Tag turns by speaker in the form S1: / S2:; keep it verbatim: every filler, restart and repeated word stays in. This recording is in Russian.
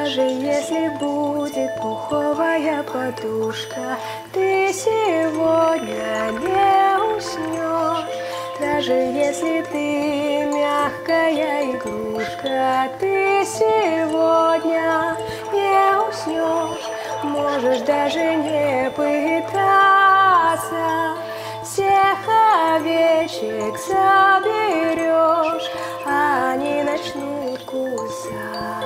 S1: Даже если будет пуховая подушка, ты сегодня не уснешь. Даже если ты мягкая игрушка, ты сегодня не уснешь. Можешь даже не пытаться, всех овечек заберешь, они начнут кусать.